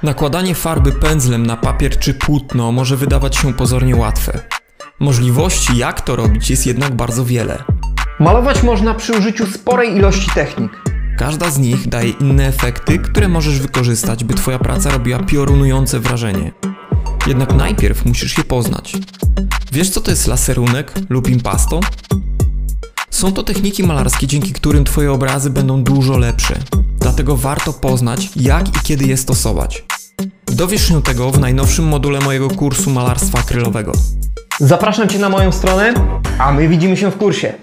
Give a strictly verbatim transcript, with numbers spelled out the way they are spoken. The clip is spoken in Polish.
Nakładanie farby pędzlem na papier czy płótno może wydawać się pozornie łatwe. Możliwości, jak to robić, jest jednak bardzo wiele. Malować można przy użyciu sporej ilości technik. Każda z nich daje inne efekty, które możesz wykorzystać, by twoja praca robiła piorunujące wrażenie. Jednak najpierw musisz je poznać. Wiesz, co to jest laserunek lub impasto? Są to techniki malarskie, dzięki którym twoje obrazy będą dużo lepsze. Dlatego warto poznać, jak i kiedy je stosować. Dowiesz się tego w najnowszym module mojego kursu malarstwa akrylowego. Zapraszam Cię na moją stronę, a my widzimy się w kursie.